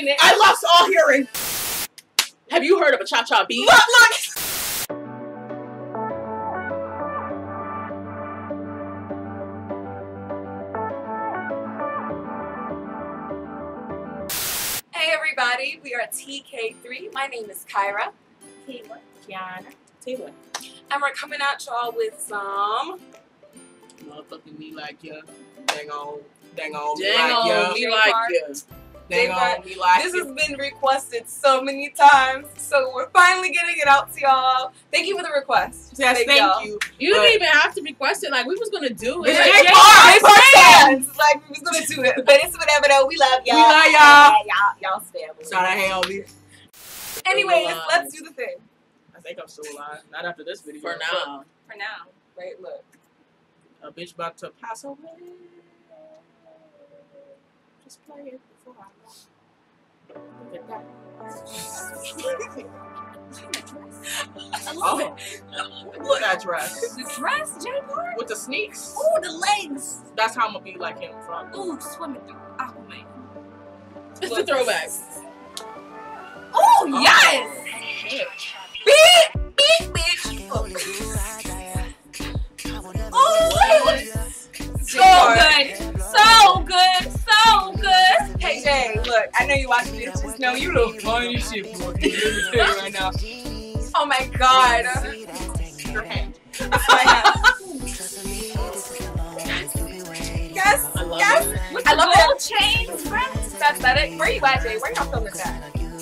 minute. I lost all hearing. Have you heard of a cha-cha beat? Look. Hey everybody, we are TK3. My name is Kyra. Kayla, Kiana, Taylor. And we're coming at y'all with some Motherfucking me like ya. Dang on, me like ya. Dang on, me like This ya. has been requested so many times, so we're finally getting it out to y'all. Thank you for the request. Yes, y'all. thank you. You didn't even have to request it. Like, we was gonna do it. It's Jay Jay Park fans. Like, we was gonna do it. But it's whatever though. We love y'all. We love y'all. Y'all family. Shout out Haley. Anyways, let's do the thing. I think I'm still alive. Not after this video. For now. For now. Right, look. A bitch about to pass away. Just play it before I go. Look at that. I love it. Look at that dress. The dress, Jay Park? With the sneaks. Ooh, the legs. That's how I'm gonna be like him from. Ooh, swimming through Aquaman. It's the throwback. Oh, yes! Beep, beep, bitch. Oh, so good. So good. So good. Hey, Jay, look, I know you watching this. Just know you look funny shit, boy. Let me tell you right now. Oh, my God. Your hand. That's my hand. Yes, yes. I love that chains, friends. That's that it. Where you at, Jay? Where y'all filming that?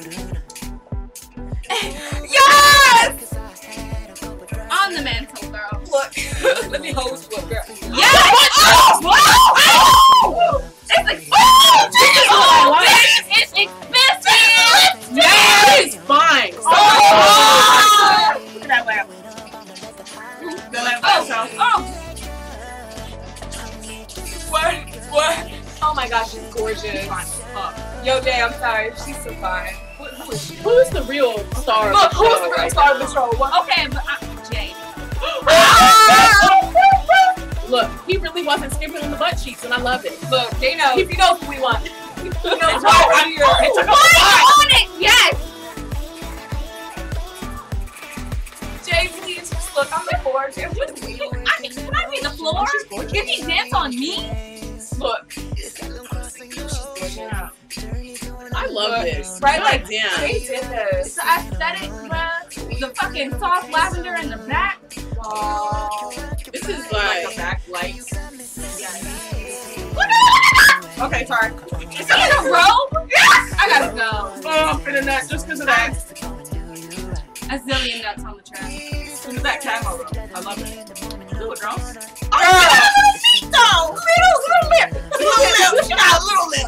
Yes! On the mantle, girl. Look, let me hold you up, girl. Yes! Oh! It's expensive! It's expensive! Yes! It's fine. Look at that lamp. The lamp What? Oh my gosh, she's gorgeous. Yo, Jay, I'm sorry. She's so fine. Who is she? Who's the real star Look, of the who's show the real right star of now? the show? Okay, but Jay. Look, he really wasn't skipping on the butt cheeks, and I love it. Look, they know. He knows what we want. He knows right. what we want. It took a on it! Yes! Jay, please, just look on the floor. Jay, can I be the floor? Can he dance on me? Look. I love this. Right, God like, damn. they did this. The aesthetic, bruh. The fucking soft lavender in the back. Wow. This is like a like backlight. Okay, sorry. Is he in a robe? Yes! I gotta go. Oh, I'm finna nut just because of that. A zillion nuts on the track. Because of that camo. I love it. Do it, girl. Oh, little lip. Little lip. She got a little lip.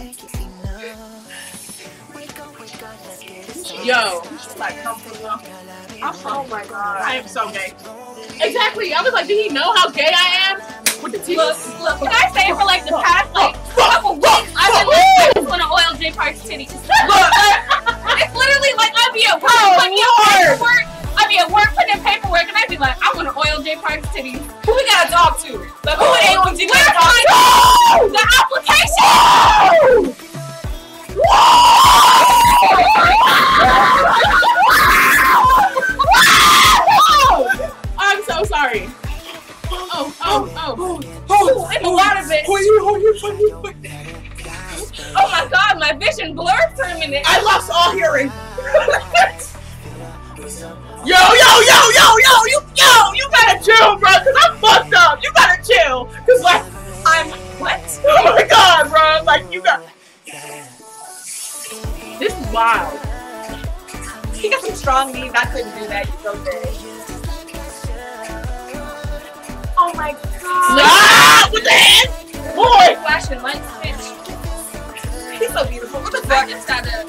yo. She's like, come for them. Oh my god. I am so gay. Exactly. I was like, did he know how gay I am? With the titties. Look, can I say for like the past like couple weeks, I've been like, I just want to oil Jay Park's titties. It's literally like I'd be at work, putting in paperwork. I'd be at work putting in paperwork, and I'd be like, I want to oil Jay Park's titties. Who we gotta talk to? Like, who would anyone do that? The application. I'm so sorry. Oh, It's a lot of it. Oh my god, my vision blurred for a minute. I lost all hearing. Yo, you gotta chill, bro, cause I'm fucked up. You gotta chill, cause like, I'm what? oh my god, bro, like you got. this is wild. He got some strong knees. I couldn't do that. He's so big. Oh my god. Ah, with the hand, boy. Flashing lights, bitch. He's so beautiful. What the fuck? This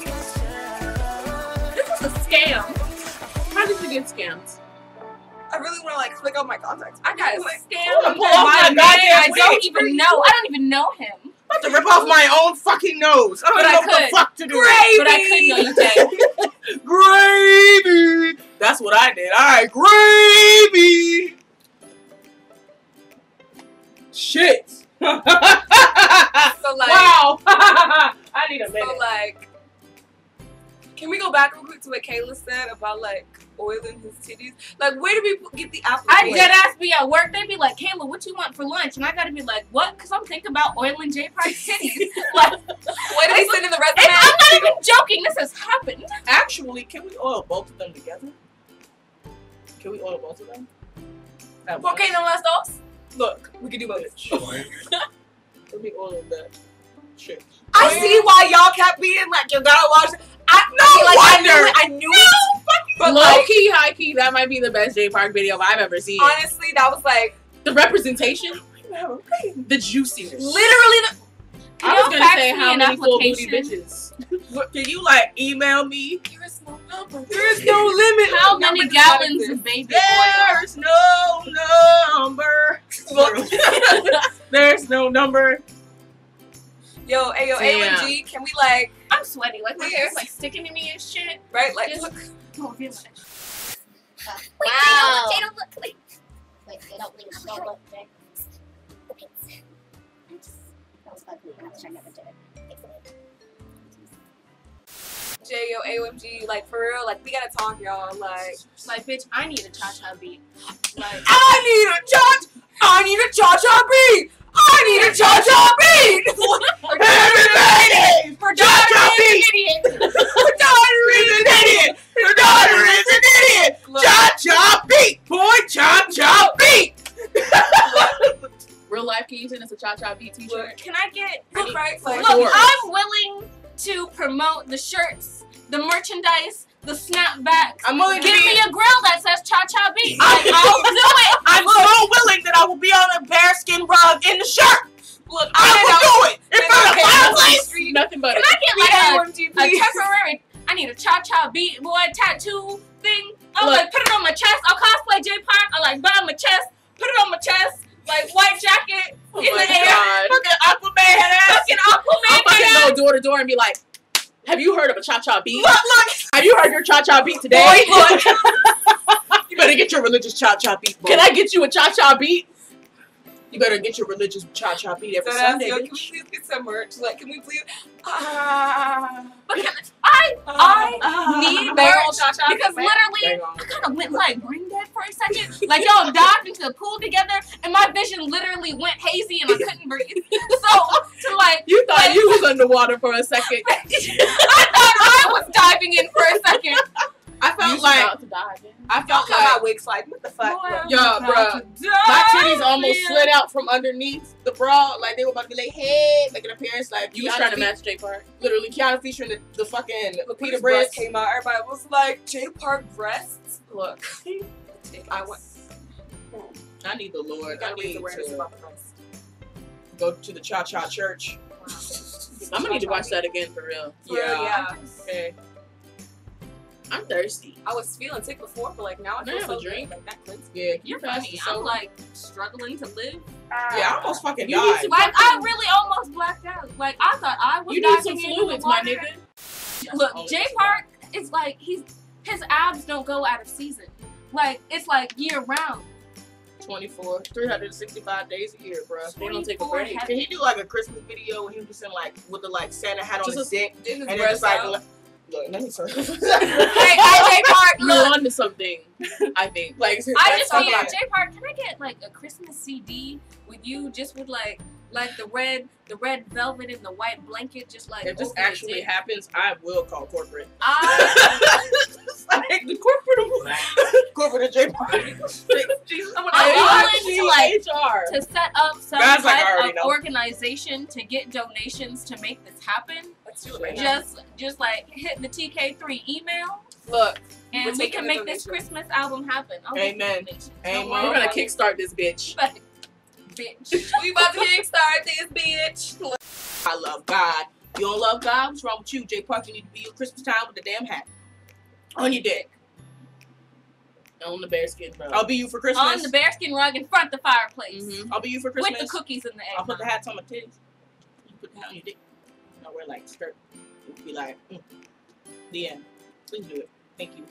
is a scam. How did you get scammed? I really want to like click on my contacts. I got a scam wanna under pull off my my man. goddamn I don't wig. even know. I don't even know him. I'm about to rip off my own fucking nose. I don't But even I know what the could. fuck to do. Gravy. But I could know you, Jay. Gravy. That's what I did. Alright, gravy. Shit. So like, Wow. I need a minute. so like, Can we go back real quick to what Kayla said about like oiling his titties? Like, where do people get the apple? I dead ass be at work. They be like, Kayla, what you want for lunch? And I gotta be like, what? Because I'm thinking about oiling J Park's titties. Like, What do they send in the resume? I'm not even joking. This has happened. Actually, can we oil both of them together? Can we oil both of them? Okay, no las dos. Look, we can do both. Let me oil the shit. I see why y'all kept being like, you gotta watch. I knew it. But Low like, key, high key, that might be the best J Park video I've ever seen. honestly, that was like The representation, the juiciness. literally I was gonna say how many full booty bitches. Can you like email me? there is no number. There is no limit. How many gallons of baby oil? There's no number. There's no number. Yo, ayo, Damn. AOMG, can we like, I'm sweaty. Like my Yes. hair's like sticking to me and shit. right? Like, Just- look. Oh, I feel like- Wow. They don't look. Wait, they don't leave. They don't look. The pits. That was ugly. I wish I never did it. Fix it. J-O, AOMG, like, for real, like, we gotta talk, y'all. Like, bitch, I need a cha-cha beat. Like, I need a cha-cha beat! I need a cha-cha beat! Everybody! Her daughter is an idiot! Her daughter is an idiot! Your daughter is an idiot! Look, Cha-cha beat! Boy, cha-cha beat! Real life, can you send us a cha-cha beat t-shirt? look, can I get... look, right? Like, Look, Look, I'm willing to promote the shirts, the merchandise, the snapbacks. I'm willing to Give be... me a grill that says cha-cha beat. Like, I'll do it. I'm so willing that I will be on a bearskin rug in the shirt. look, I will do it in front of the fireplace. Nothing but Can I get like AOMG, a please. temporary... I need a cha-cha beat boy tattoo thing. I'll Look. like put it on my chest. I'll cosplay J Park. I'll like buy my chest, put it on my chest, like white jacket Oh in my the air. God. Fucking Aquaman head ass. Fucking I'll Aquaman. fucking man. go door to door and be like, have you heard of a cha-cha beat? Look, look. Have you heard your cha-cha beat today? Boy, look. You better get your religious cha-cha beat, boy. Can I get you a cha-cha beat? You better get your religious cha-cha beat every Yo, Sunday, can we bitch. please get some merch? Like, can we please? But can I need Bang on merch cha-cha beat, because man. literally I kind of went like brain dead for a second. Like y'all dived into the pool together, and my vision literally went hazy, and I couldn't breathe. So to like, You thought like, you was underwater for a second. I thought I was diving in for a second. I You felt was like about to die, man. I Y'all felt cut like my wigs like, what the fuck? Boy, Look. Yo, I'm about bruh. to my die, titties almost man. slid out from underneath the bra, like they were about to be like, hey, making an appearance, like You was Keanu trying to Fe- match J Park. literally Keanu featuring the fucking Look, Peter Peter breast breast. came out. Everybody was like, J Park breasts. Look, I went. I need the Lord. I Gotta raise need awareness to about the breast. go to the cha-cha church. I'm gonna need to watch that again for real. Yeah. Okay. I'm thirsty. I was feeling sick before, but like now I Can I feel have so a drink? good. Like that cleanse. Yeah. You're keep us funny. so- I'm like struggling to live. Yeah, I almost fucking You need died. some- Like I really almost blacked out. Like I thought I was. You need some diving into the fluids, my water. nigga. Look, J Park is like his abs don't go out of season. Like it's like year round. 365 days a year, bro. They don't take a 24 break. Can he do like a Christmas video with him just in like with the like Santa hat on Just his dick Did his and breast it's like out? look, let me sorry. Hey, J Park, You're look. onto something, I think. like I just okay. need J Park. Can I get like a Christmas CD with you, just with like the red velvet and the white blanket, just like if this over your actually dick? happens, I will call corporate. I Like the corporate J Park. Jesus, I'm I'm willing to like HR. to set up some Guys, like, I type already of know. organization to get donations to make this happen. Let's do it right now. Just like hit the TK3 email, Look, and We're we taking can the make this donations. Christmas album happen. I'll make the Amen. donations. Amen. Don't worry We're gonna about it. kickstart this bitch. Bitch. we about to kickstart this bitch. Look. I love God. You don't love God? What's wrong with you, J Park? You need to be your Christmas time with the damn hat on your dick. On the bearskin, bro. I'll be you for Christmas. On the bearskin rug in front of the fireplace. I'll be you for Christmas. With the cookies and the egg. I'll put the hats on my titties. You put the hat on your dick. I'll wear like skirt. It'll be like, the end. Please do it. Thank you.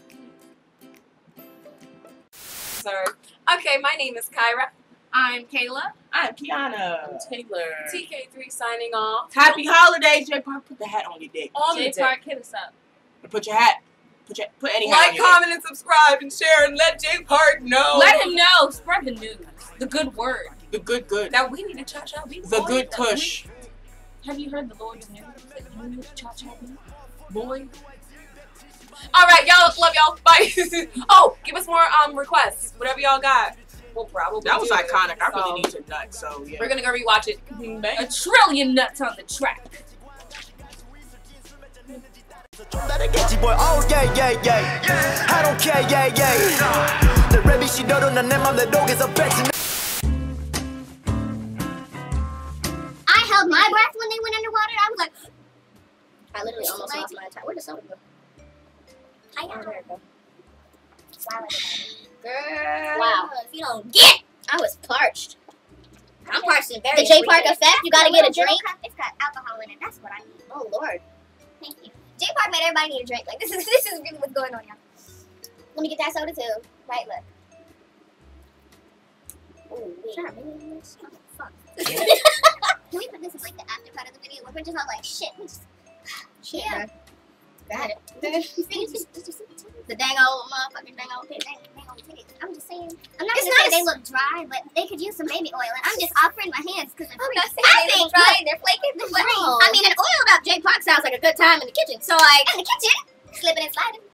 Sorry. Okay, my name is Kyra. I'm Kayla. I'm Kiana. Taylor. TK3 signing off. Happy holidays, J Park. Put the hat on your dick. On the J dick. Park, hit us up. Put your hat. Put any hat Like, on your comment, and subscribe, and share, and let Jay Park know. Let him know. Spread the news. The good word. The good. Now we need to cha-cha beat. The good Kush. Have you heard the Lord's news? That you need to cha-cha beat? Boy. Alright, y'all. Love y'all. Bye. Oh, give us more requests. Whatever y'all got. We'll probably That was do it. iconic. I So, really need to nut, so yeah. we're gonna go rewatch it. A trillion nuts on the track. boy, oh yeah. I don't care, yeah. The rebel she don't know them, the dog is a bet. I held my breath when they went underwater. I was like, I literally almost lost my entire. Where'd the soda go? I know. There it go. Wow, girl. Wow. If you don't get, I was parched. I'm parched in very. The J Park effect. You gotta get a drink. It's got alcohol in it. That's what I need. Oh Lord. Thank you. J Park made everybody need a drink. Like this is really what's going on, y'all. Let me get that soda too. Right, look. Ooh, wait. Oh, fuck. Can we put this in like the after part of the video where we're just all like shit? Shit, yeah. Got it. The dang old motherfucking dang old titties. I'm just saying. I'm not gonna say they look dry, but they could use some baby oil. And I'm just offering my hands because I'm not saying they look dry and they're flaking. I mean, an oiled up J Park sounds like a good time in the kitchen. So like in the kitchen, slipping and sliding.